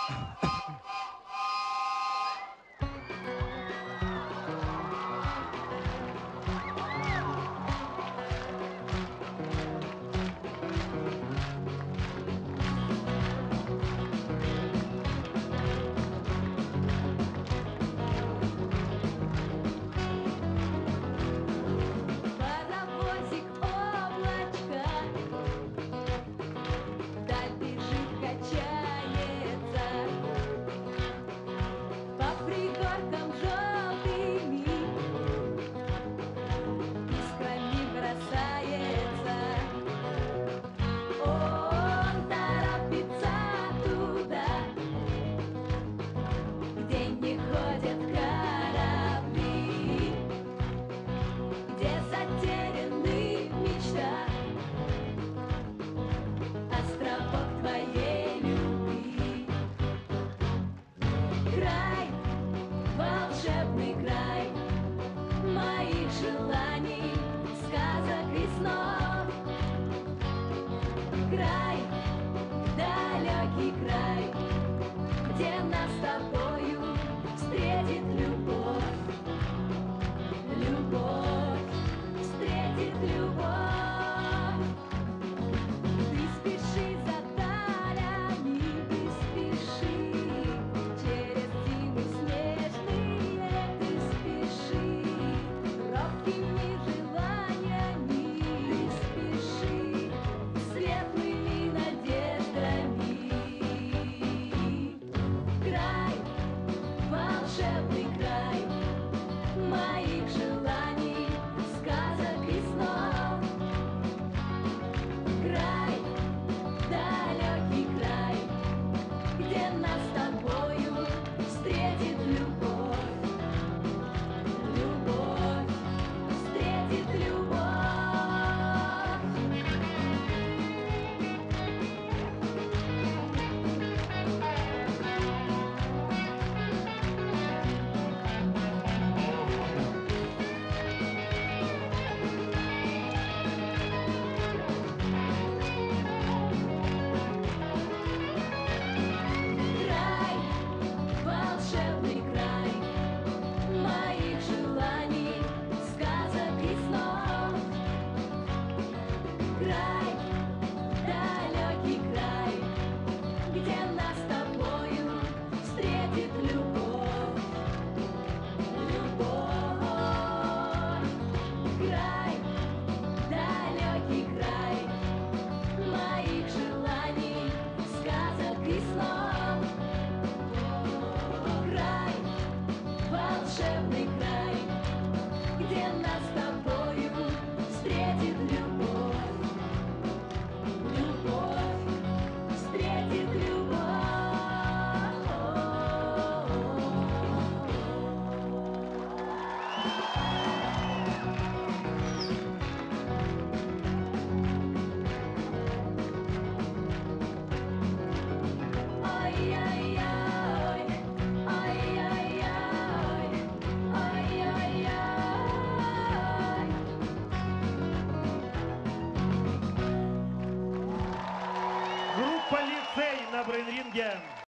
Край, далекий край, где нас с тобою встретит любовь. Любовь встретит любовь. Ты спеши за талями, ты спеши через зимы снежные, ты спеши робкими желаниями, ты спеши светлыми надеждами. Край, волшебный край моих желаний, сказок и снов. Край, далекий край, где нас с тобою встретит любовь. Любовь встретит любовь. Край, волшебный край моих желаний, сказок и снов. Край, далекий край, где нас с тобою встретит любовь. Любовь. Край, далекий край моих желаний, сказок и снов. Край, волшебный край, где нас с тобою встретит любовь. Любовь встретит любовь. Ой-ой-ой, ой-ой-ой, ой-ой-ой. Группа «Лицей» на брейн-ринге.